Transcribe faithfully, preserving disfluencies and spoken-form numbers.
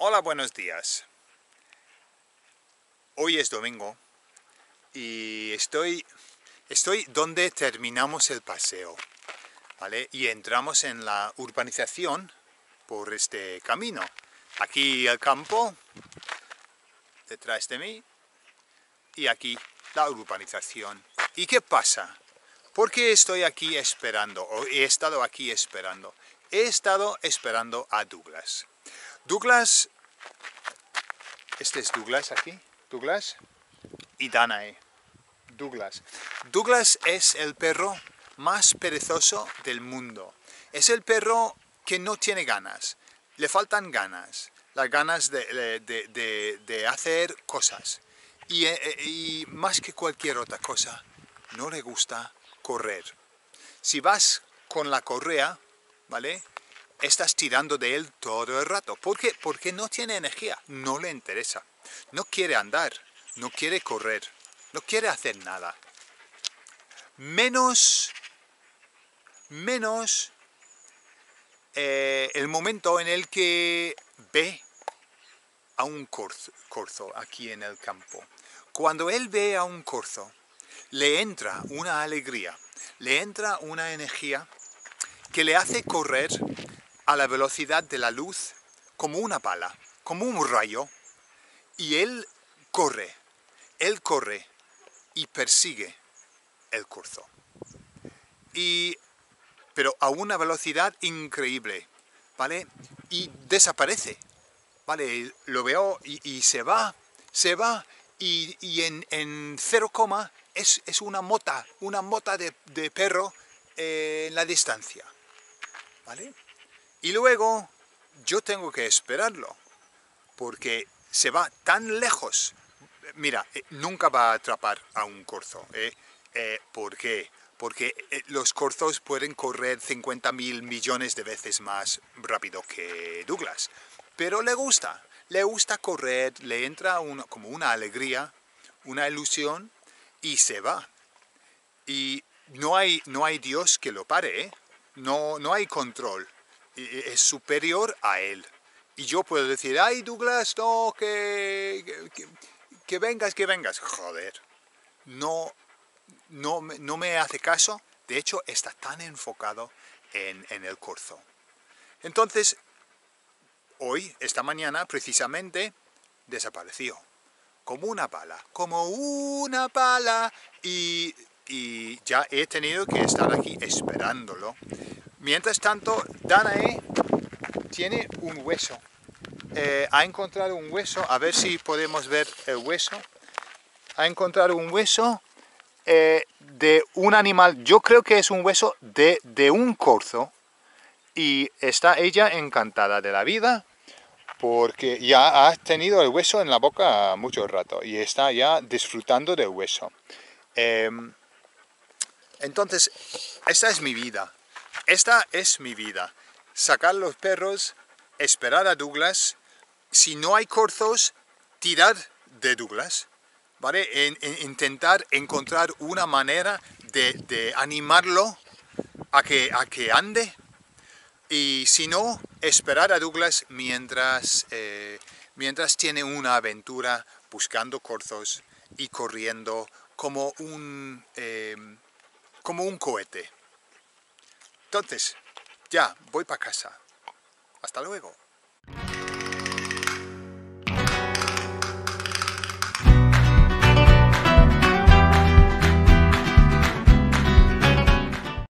Hola, buenos días. Hoy es domingo y estoy, estoy donde terminamos el paseo, ¿vale? Y entramos en la urbanización por este camino. Aquí el campo, detrás de mí, y aquí la urbanización. ¿Y qué pasa? ¿Por qué estoy aquí esperando? O he estado aquí esperando. He estado esperando a Douglas. Douglas, este es Douglas aquí, Douglas, y Danae. Douglas. Douglas es el perro más perezoso del mundo. Es el perro que no tiene ganas. Le faltan ganas. Las ganas de, de, de, de hacer cosas. Y, y más que cualquier otra cosa, no le gusta correr. Si vas con la correa, ¿vale? Estás tirando de él todo el rato. ¿Por qué? Porque no tiene energía. No le interesa. No quiere andar. No quiere correr. No quiere hacer nada. Menos, menos eh, el momento en el que ve a un corzo, corzo aquí en el campo. Cuando él ve a un corzo, le entra una alegría, le entra una energía que le hace correr a la velocidad de la luz como una bala, como un rayo. Y él corre, él corre y persigue el corzo. Y, pero a una velocidad increíble, ¿vale? Y desaparece, ¿vale? Lo veo y, y se va, se va, y, y en, en cero coma es, es una mota, una mota de, de perro eh, en la distancia, ¿vale? Y luego yo tengo que esperarlo, porque se va tan lejos. Mira, eh, nunca va a atrapar a un corzo, ¿eh? Eh, ¿Por qué? Porque eh, los corzos pueden correr cincuenta mil millones de veces más rápido que Douglas. Pero le gusta, le gusta correr, le entra una, como una alegría, una ilusión, y se va. Y no hay, no hay Dios que lo pare, ¿eh? No, no hay control. Es superior a él. Y yo puedo decir, ay Douglas, no, que, que, que vengas, que vengas. Joder, no, no, no me hace caso. De hecho, está tan enfocado en, en el corzo. Entonces, hoy, esta mañana, precisamente, desapareció. Como una bala, como una bala. Y, y ya he tenido que estar aquí esperándolo. Mientras tanto, Danae tiene un hueso. Eh, ha encontrado un hueso, a ver si podemos ver el hueso. Ha encontrado un hueso eh, de un animal, yo creo que es un hueso de, de un corzo. Y está ella encantada de la vida, porque ya ha tenido el hueso en la boca mucho rato y está ya disfrutando del hueso. Eh, entonces, esta es mi vida. Esta es mi vida. Sacar los perros, esperar a Douglas. Si no hay corzos, tirar de Douglas, ¿vale? En, en, intentar encontrar una manera de, de animarlo a que, a que ande. Y si no, esperar a Douglas mientras, eh, mientras tiene una aventura buscando corzos y corriendo como un, eh, como un cohete. Entonces, ya, voy para casa. Hasta luego.